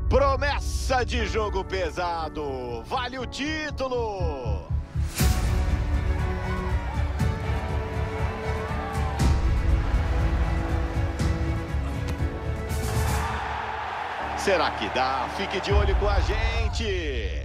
Promessa de jogo pesado. Vale o título. Será que dá? Fique de olho com a gente.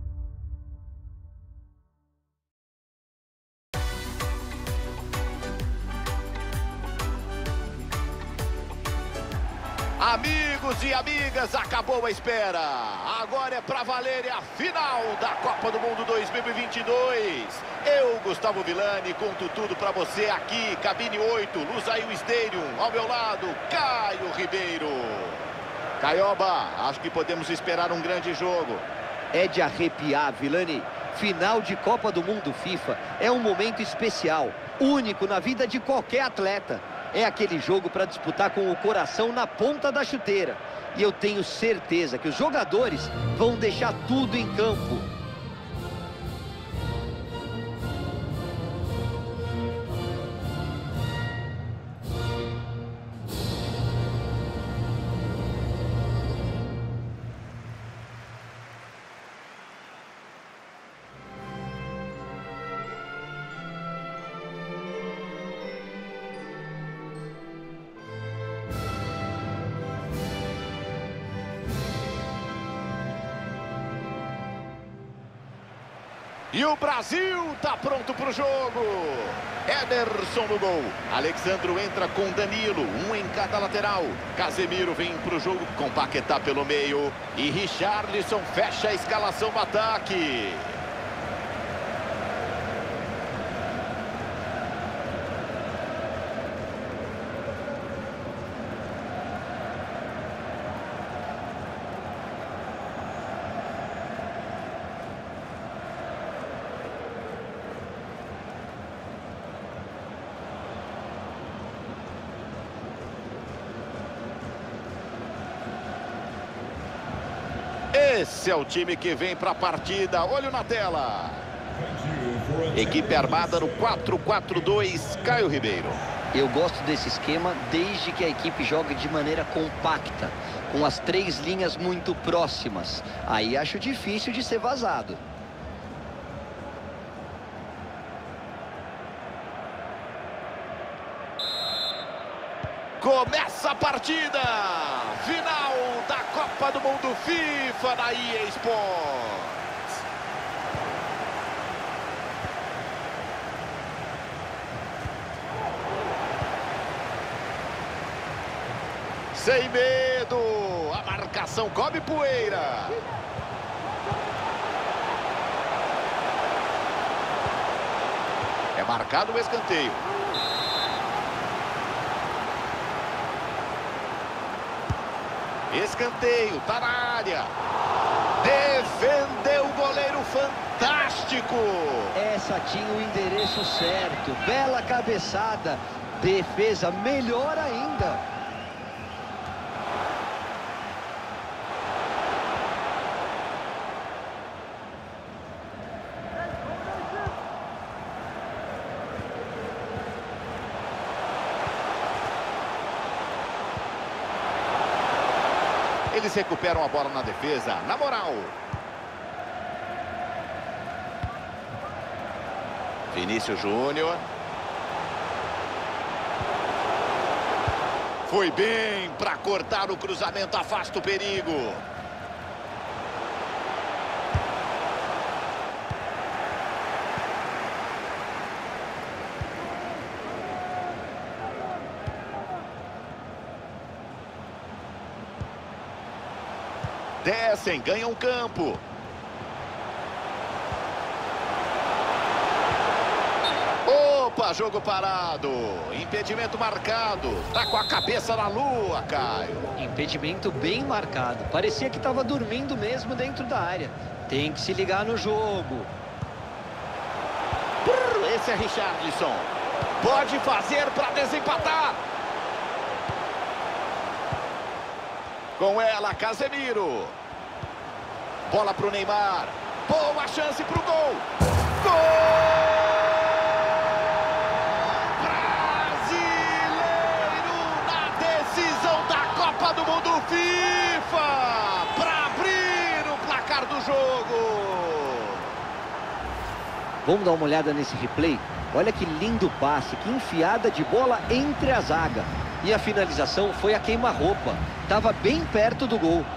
Amigos e amigas, acabou a espera. Agora é pra valer a final da Copa do Mundo 2022. Eu, Gustavo Villani, conto tudo pra você aqui. Cabine 8, Lusail Stadium. Ao meu lado, Caio Ribeiro. Caioba, acho que podemos esperar um grande jogo. É de arrepiar, Villani. Final de Copa do Mundo FIFA é um momento especial, único na vida de qualquer atleta. É aquele jogo para disputar com o coração na ponta da chuteira. E eu tenho certeza que os jogadores vão deixar tudo em campo. E o Brasil tá pronto pro jogo. Ederson no gol. Alexandro entra com Danilo, um em cada lateral. Casemiro vem pro jogo com Paquetá pelo meio. E Richarlison fecha a escalação do ataque. Esse é o time que vem para a partida. Olho na tela. Equipe armada no 4-4-2, Caio Ribeiro. Eu gosto desse esquema desde que a equipe jogue de maneira compacta, com as três linhas muito próximas. Aí acho difícil de ser vazado. Começa a partida! Final da Copa do Mundo FIFA na EA Sports. Sem medo! A marcação come poeira. É marcado o escanteio. Escanteio, tá na área. Defendeu o goleiro, fantástico. Essa tinha o endereço certo. Bela cabeçada. Defesa melhor ainda. Eles recuperam a bola na defesa, na moral. Vinícius Júnior. Foi bem para cortar o cruzamento, afasta o perigo. Descem, ganham campo. Opa, jogo parado. Impedimento marcado. Tá com a cabeça na lua, Caio. Impedimento bem marcado. Parecia que estava dormindo mesmo dentro da área. Tem que se ligar no jogo. Esse é Richarlison. Pode fazer para desempatar. Com ela, Casemiro. Bola pro Neymar. Boa chance pro gol. Gol! Brasileiro na decisão da Copa do Mundo FIFA. Vamos dar uma olhada nesse replay? Olha que lindo passe, que enfiada de bola entre a zaga. E a finalização foi a queima-roupa. Estava bem perto do gol.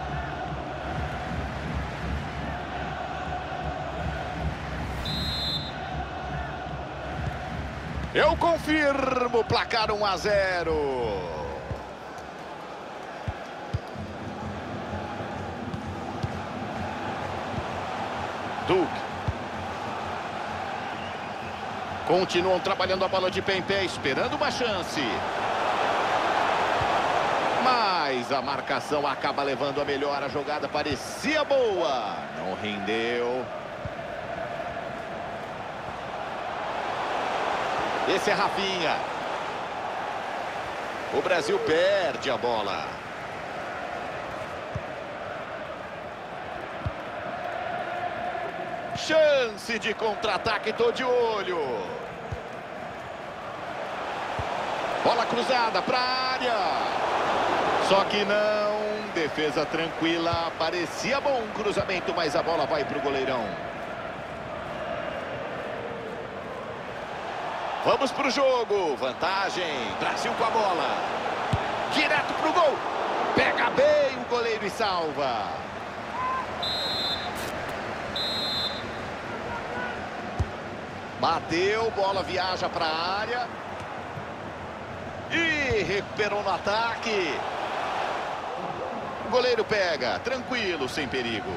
Eu confirmo, placar 1-0. Duque. Continuam trabalhando a bola de pé em pé, esperando uma chance. Mas a marcação acaba levando a melhor. A jogada parecia boa. Não rendeu. Esse é Rafinha. O Brasil perde a bola. Chance de contra-ataque, tô de olho. Bola cruzada para a área. Só que não. Defesa tranquila. Parecia bom um cruzamento, mas a bola vai para o goleirão. Vamos para o jogo. Vantagem. Brasil com a bola. Direto para o gol. Pega bem o goleiro e salva. Bateu. Bola viaja para a área. E recuperou no ataque. O goleiro pega. Tranquilo, sem perigo.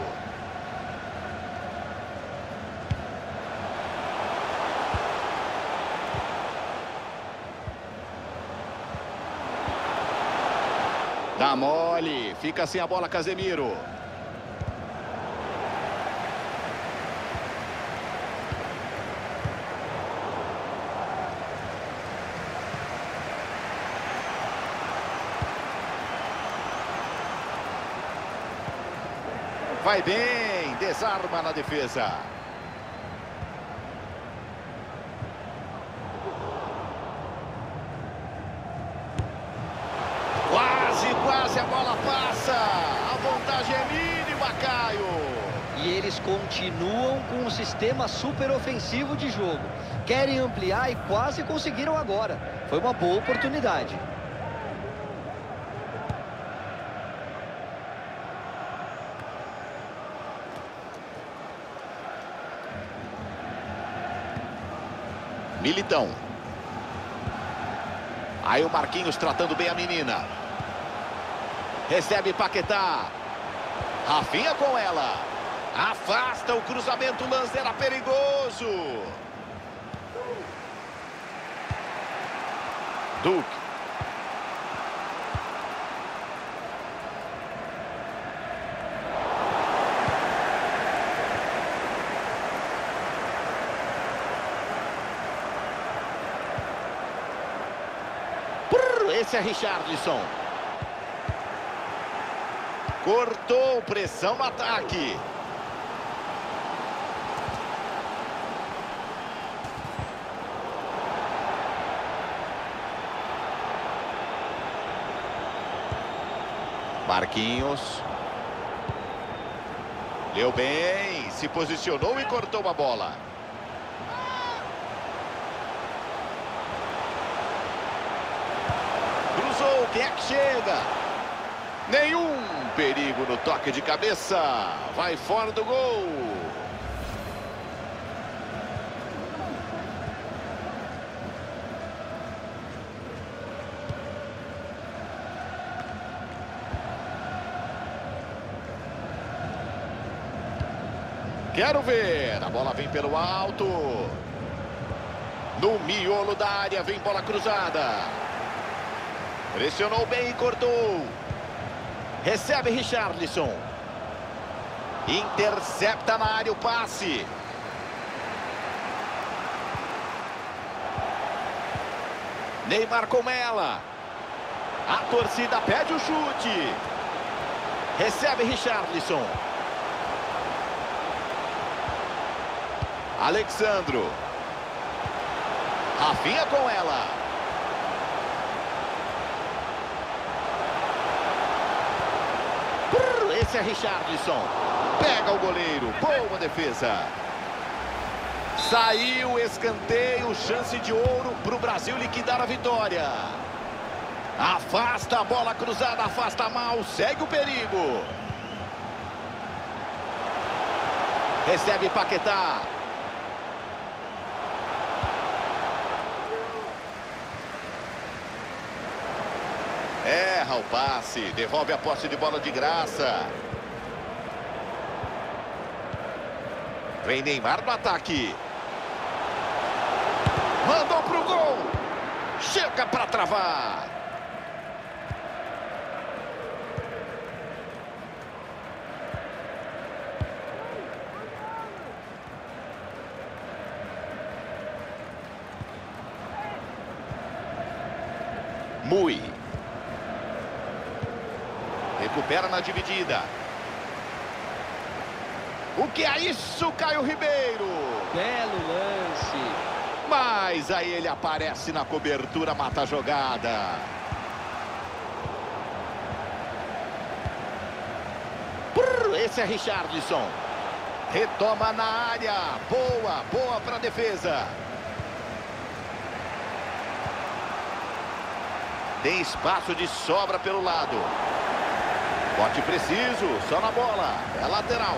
Dá mole, fica sem a bola Casemiro. Vai bem, desarma na defesa. Quase a bola passa. A vantagem é mínima, Caio. E eles continuam com um sistema super ofensivo de jogo. Querem ampliar e quase conseguiram agora. Foi uma boa oportunidade. Militão. Aí o Marquinhos tratando bem a menina. Recebe Paquetá. Rafinha com ela. Afasta o cruzamento, o lance era perigoso. Duque. Esse é Richarlison. Cortou, pressão no ataque. Marquinhos. Leu bem, se posicionou e cortou a bola. Cruzou, quem é que chega? Nenhum perigo no toque de cabeça. Vai fora do gol. Quero ver. A bola vem pelo alto. No miolo da área vem bola cruzada. Pressionou bem e cortou. Recebe Richarlison. Intercepta na área o passe. Neymar com ela. A torcida pede o chute. Recebe Richarlison. Alexandro. Rafinha com ela. Esse é Richarlison. Pega o goleiro. Boa defesa. Saiu o escanteio, chance de ouro para o Brasil liquidar a vitória. Afasta a bola cruzada, afasta mal, segue o perigo. Recebe Paquetá. Erra o passe, devolve a posse de bola de graça. Vem Neymar no ataque. Mandou pro gol. Chega para travar. Mui. Recupera na dividida. O que é isso, Caio Ribeiro? Belo lance. Mas aí ele aparece na cobertura, mata a jogada. Esse é Richarlison. Retoma na área. Boa, boa para a defesa. Tem espaço de sobra pelo lado. Bote preciso, só na bola. É lateral.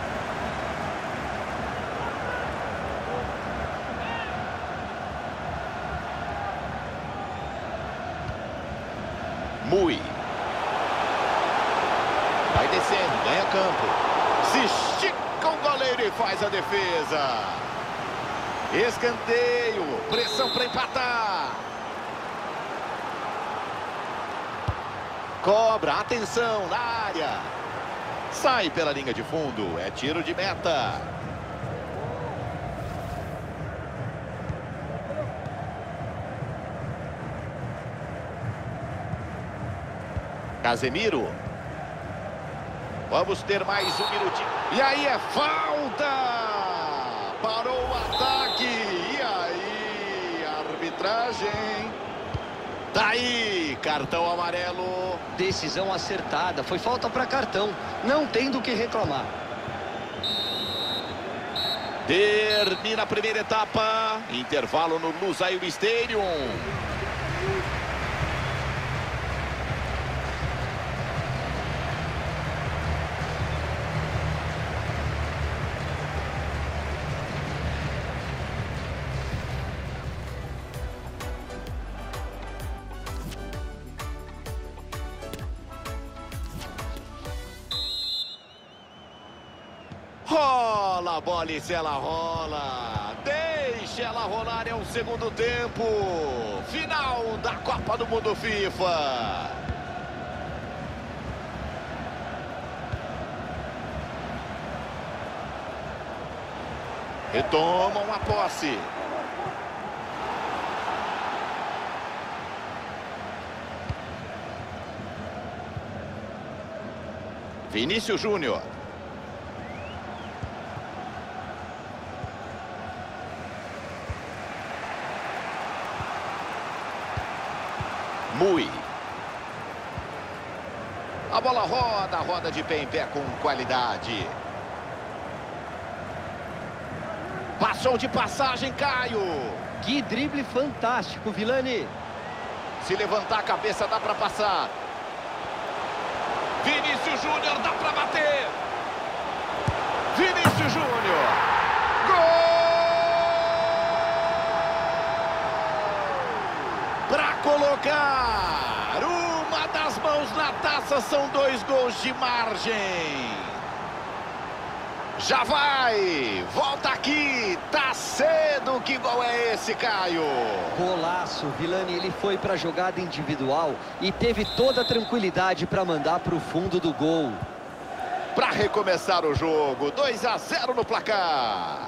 Mui. Vai descendo, ganha campo. Se estica o goleiro e faz a defesa. Escanteio, pressão para empatar. Cobra, atenção na área. Sai pela linha de fundo, é tiro de meta. Casemiro. Vamos ter mais um minutinho. E aí é falta! Parou o ataque. E aí, arbitragem. Tá aí, cartão amarelo. Decisão acertada, foi falta para cartão. Não tem do que reclamar. Termina a primeira etapa. Intervalo no Lusail Stadium. Rola a bola e se ela rola. Deixa ela rolar, é o segundo tempo. Final da Copa do Mundo FIFA. Retomam a posse. Vinícius Júnior. Mui. A bola roda de pé em pé com qualidade. Passou de passagem, Caio. Que drible fantástico, Vilani. Se levantar a cabeça, dá para passar. Vinícius Júnior, dá para bater. Vinícius Júnior. Gol! Para colocar uma das mãos na taça, são 2 gols de margem. Já vai, volta aqui, tá cedo, que gol é esse, Caio? Golaço, Vilani, ele foi para a jogada individual e teve toda a tranquilidade para mandar para o fundo do gol. Para recomeçar o jogo, 2-0 no placar.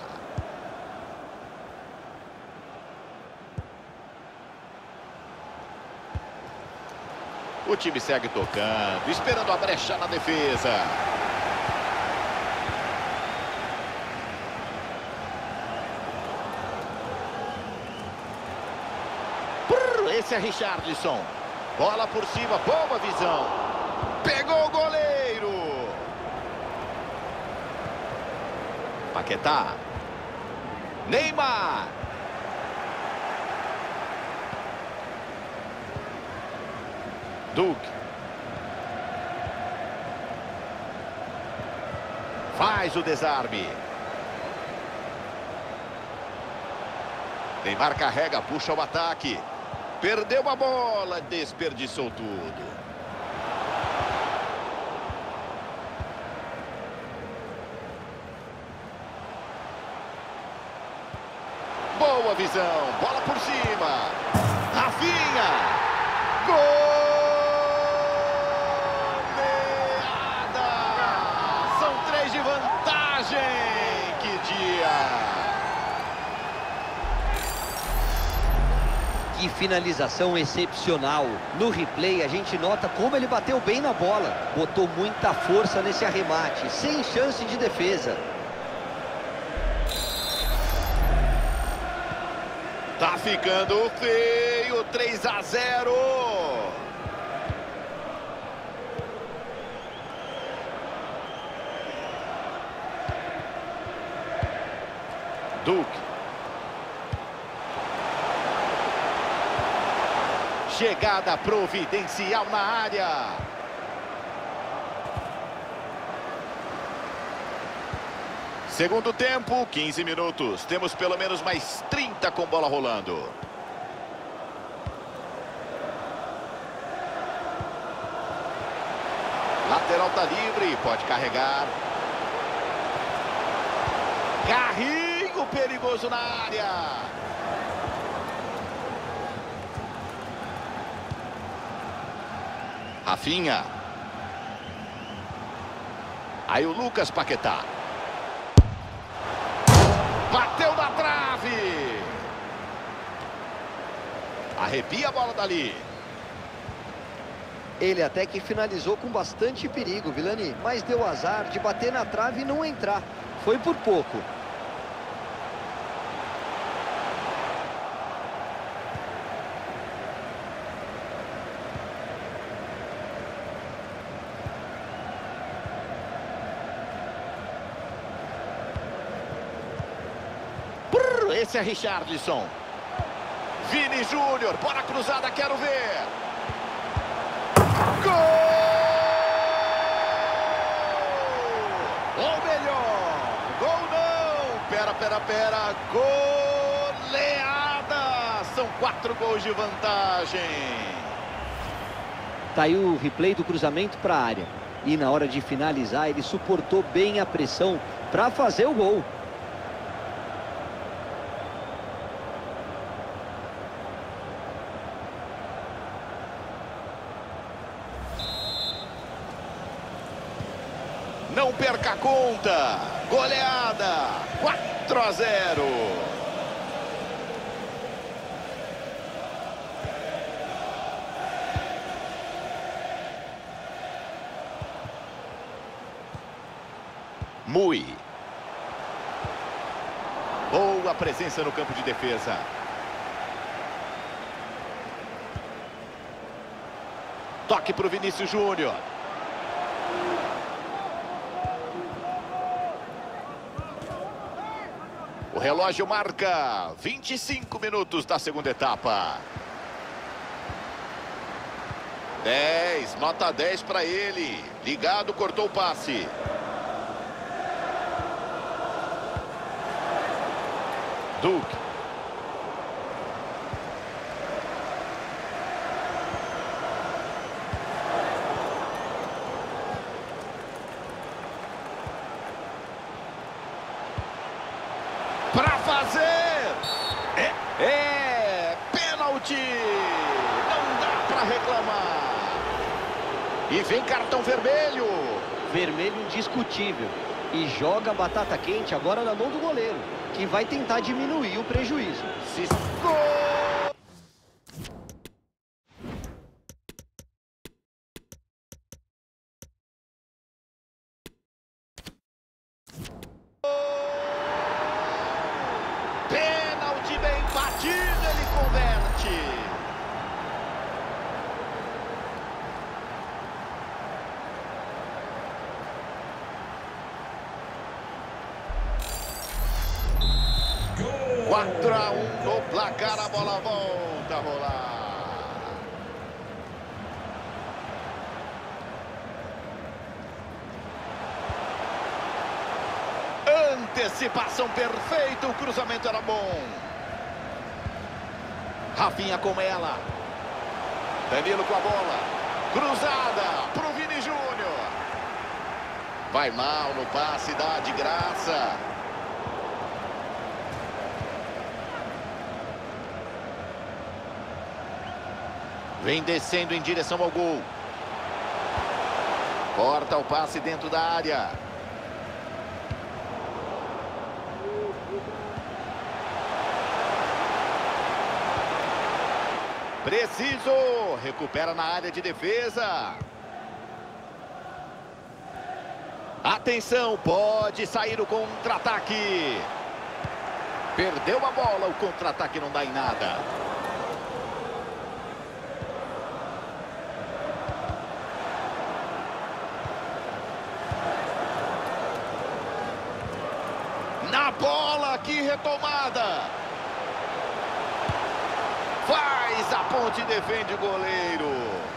O time segue tocando, esperando a brecha na defesa. Esse é Richarlison. Bola por cima, boa visão. Pegou o goleiro. Paquetá. Neymar. Duque. Faz o desarme. Neymar carrega, puxa o ataque. Perdeu a bola, desperdiçou tudo. Boa visão, bola por cima. Rafinha. Goleada! São 3 de vantagem. Que dia! Que finalização excepcional. No replay a gente nota como ele bateu bem na bola. Botou muita força nesse arremate, sem chance de defesa. Tá ficando feio, 3-0. Duque. Chegada providencial na área. Segundo tempo, 15 minutos. Temos pelo menos mais 30 com bola rolando. Lateral tá livre, pode carregar. Carrinho perigoso na área. Rafinha. Aí o Lucas Paquetá. Bateu na trave. Arrepia a bola dali. Ele até que finalizou com bastante perigo, Vilani, mas deu azar de bater na trave e não entrar. Foi por pouco. Esse é Richarlison. Vini Júnior, bola cruzada, quero ver. Gol! Ou melhor, gol não. Pera. Goleada. São 4 gols de vantagem. Tá aí o replay do cruzamento para a área. E na hora de finalizar, ele suportou bem a pressão para fazer o gol. Não perca a conta. Goleada. 4-0. Mui. Boa presença no campo de defesa. Toque para o Vinícius Júnior. O relógio marca 25 minutos da segunda etapa. 10, nota 10 para ele. Ligado, cortou o passe. Duque. Para fazer. Pênalti. Não dá para reclamar. E vem cartão vermelho. Vermelho indiscutível. E joga a batata quente agora na mão do goleiro, que vai tentar diminuir o prejuízo. Gol! Pênalti bem batido, ele converte. Gol! 4-1 no placar, a bola volta a rolar. Antecipação perfeita, o cruzamento era bom. Rafinha com ela. Danilo com a bola. Cruzada pro Vini Júnior. Vai mal no passe, dá de graça. Vem descendo em direção ao gol. Corta o passe dentro da área. Preciso. Recupera na área de defesa. Atenção, pode sair o contra-ataque. Perdeu a bola, o contra-ataque não dá em nada. Na bola, que retomada. Faz a ponte e defende o goleiro.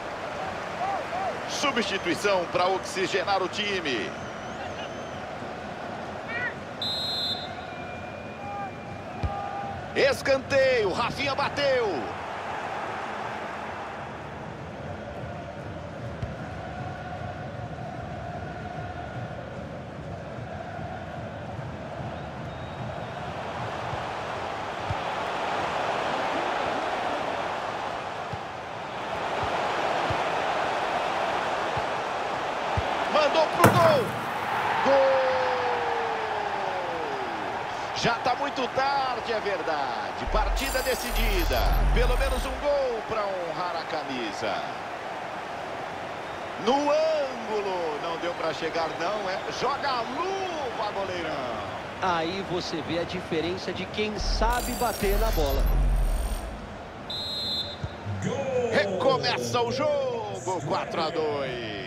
Substituição para oxigenar o time. Escanteio, Rafinha bateu. Mandou pro gol. Gol! Já tá muito tarde, é verdade. Partida decidida. Pelo menos um gol para honrar a camisa. No ângulo. Não deu para chegar, não. Joga a luva, goleirão. Aí você vê a diferença de quem sabe bater na bola. Recomeça o jogo. 4-2.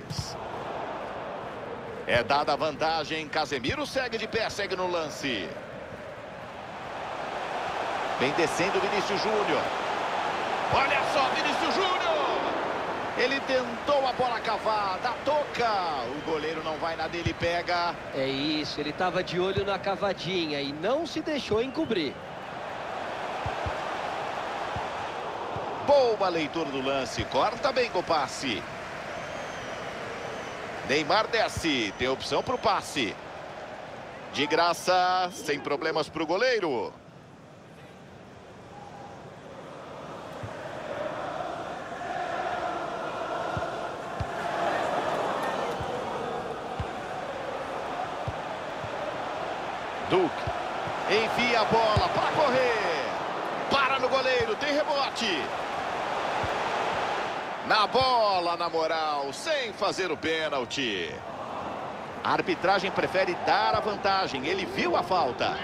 É dada a vantagem. Casemiro segue de pé, segue no lance. Vem descendo Vinícius Júnior. Olha só, Vinícius Júnior. Ele tentou a bola cavada, toca. O goleiro não vai na dele, pega. É isso, ele estava de olho na cavadinha e não se deixou encobrir. Boa leitura do lance, corta bem com o passe. Neymar desce, tem opção para o passe. De graça, sem problemas para o goleiro. Duque envia a bola para correr. Para no goleiro, tem rebote. Na bola, na moral, sem fazer o pênalti. A arbitragem prefere dar a vantagem. Ele viu a falta.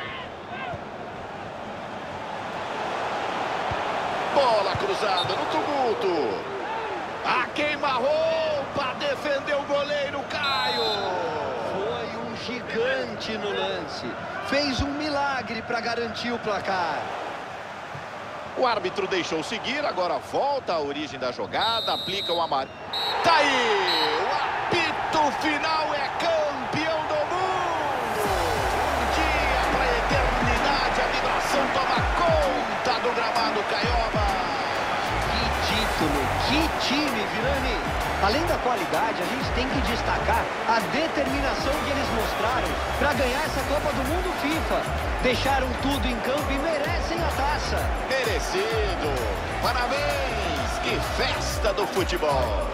Bola cruzada no tumulto. A queima-roupa defendeu o goleiro Caio. Foi um gigante no lance. Fez um milagre para garantir o placar. O árbitro deixou seguir, agora volta à origem da jogada, aplica o amarelo. Tá aí! O apito final é campeão do mundo! Um dia para a eternidade, a vibração toma conta do gramado Caioba. Que título, que time, Vilani! Além da qualidade, a gente tem que destacar a determinação que eles mostraram para ganhar essa Copa do Mundo FIFA. Deixaram tudo em campo e merecem a taça. Merecido! Parabéns! Que festa do futebol!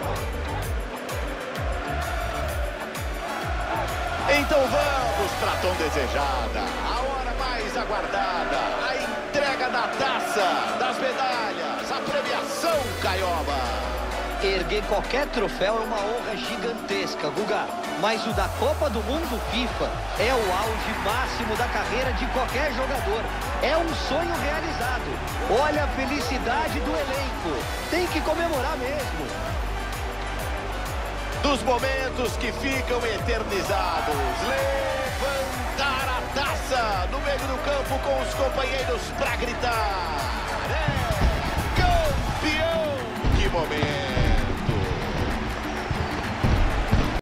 Então vamos para a tão desejada, a hora mais aguardada, a entrega da taça, das medalhas, a premiação Caioba. Erguer qualquer troféu é uma honra gigantesca, Guga. Mas o da Copa do Mundo FIFA é o auge máximo da carreira de qualquer jogador. É um sonho realizado. Olha a felicidade do elenco. Tem que comemorar mesmo. Dos momentos que ficam eternizados. Levantar a taça. no meio do campo com os companheiros para gritar.